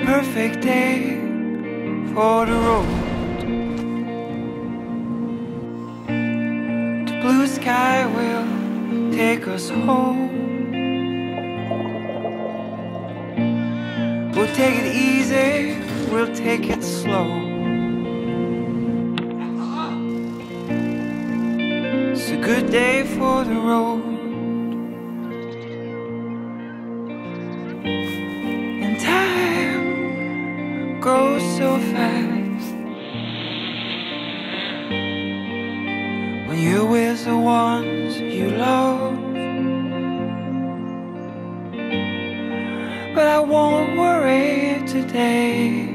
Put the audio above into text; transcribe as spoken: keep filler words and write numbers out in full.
perfect day for the road. The blue sky will take us home. We'll take it easy, we'll take it slow. It's a good day for the road. And time goes so fast when you're with the ones you love. But I won't worry today.